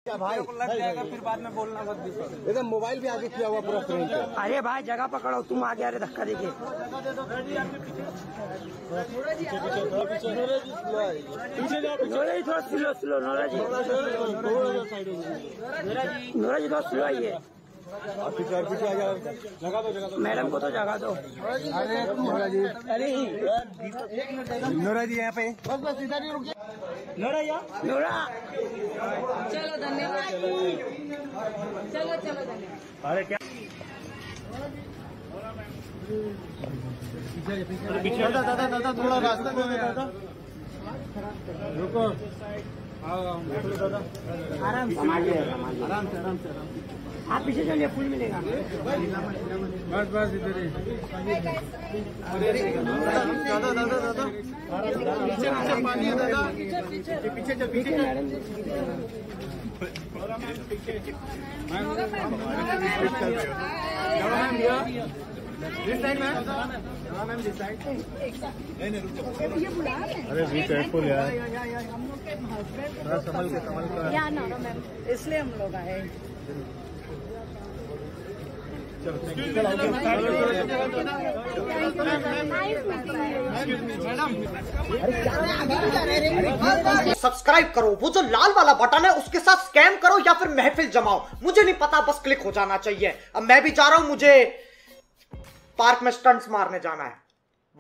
क्या भाई लग जाएगा फिर बाद में बोलना मत। एकदम मोबाइल भी आगे किया हुआ पूरा फ्रेम पे। अरे भाई जगह पकड़ो, तुम आगे आ रहे धक्का देके। नोरा जी थोड़ा स्लो स्लो, नोरा जी थोड़ा स्लो आइए। पीछे आ जाओ, जगह दो मैडम को तो जगह दो। अरे नोरा जी, नोरा जी यहाँ पे बस इधर ही रुकिए। नोरा नोरा चलो धन्यवाद। चलो धन्यवाद। अरे क्या दादा थोड़ा रास्ता दो दादा, रुको दादा, आराम से आराम से आप पीछे चलिए, फूल मिलेगा। बस इधर ही दादा पीछे पानी है दादा, पीछे मैडम अरे बी केयरफुल यार, हम लोग के हस्बैंड संभल के या ना मैम, इसलिए हम लोग आए। सब्सक्राइब करो, वो जो लाल वाला बटन है उसके साथ स्कैम करो या फिर महफिल जमाओ, मुझे नहीं पता, बस क्लिक हो जाना चाहिए। अब मैं भी जा रहा हूं, मुझे पार्क में स्टंट्स मारने जाना है।